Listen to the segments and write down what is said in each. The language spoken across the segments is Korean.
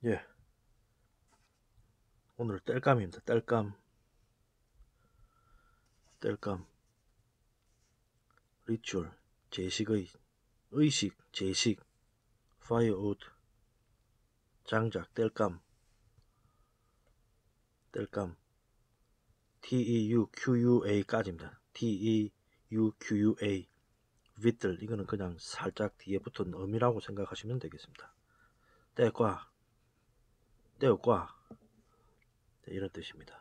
예, 오늘 땔감입니다. 땔감, 리추얼, 제식의, 의식, 제식, 파이어우드, 장작, 땔감, TEUQUA까지입니다. TEUQUA, 윗들, 이거는 그냥 살짝 뒤에 붙은 음이라고 생각하시면 되겠습니다. 떼과, 떼과, 이런 뜻입니다.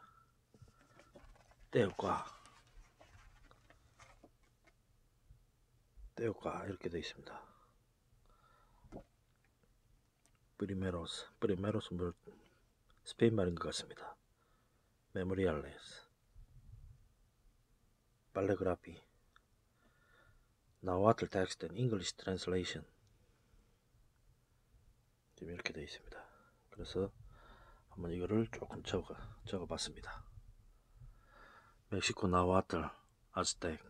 떼과, 이렇게 되어 있습니다. 프리메로스 뭐 스페인 말인 것 같습니다. 메모리알레스, 발레그라피, 나와틀 텍스트 앤 잉글리시 트랜슬레이션, 지금 이렇게 되어 있습니다. 그래서 한번 이거를 조금 적어봤습니다. 멕시코 나와틀 아즈텍,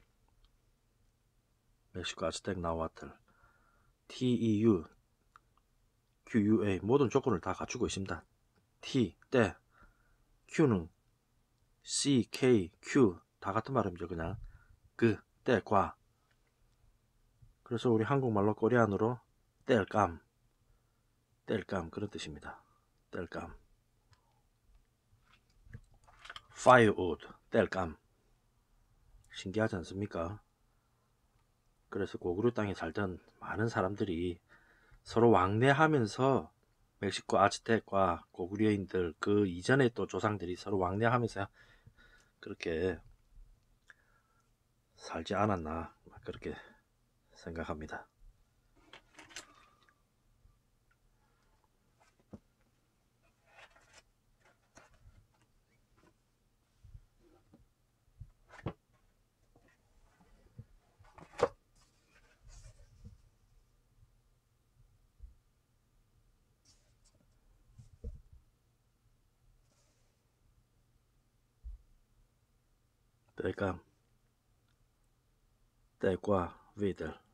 멕시코 아즈텍 나와틀, TEU QUA 모든 조건을 다 갖추고 있습니다. T 때, Q는 C, K, Q 다 같은 발음이죠. 그냥 그, 때, 과. 그래서 우리 한국말로 코리안으로 뗄감 그런 뜻입니다. 뗄감. firewood, 뗄감. 신기하지 않습니까? 그래서 고구려 땅에 살던 많은 사람들이 서로 왕래하면서 멕시코 아즈텍과 고구려인들 그 이전에 또 조상들이 서로 왕래하면서 그렇게 살지 않았나 그렇게 생각합니다. 뗄감, 뗄과 위들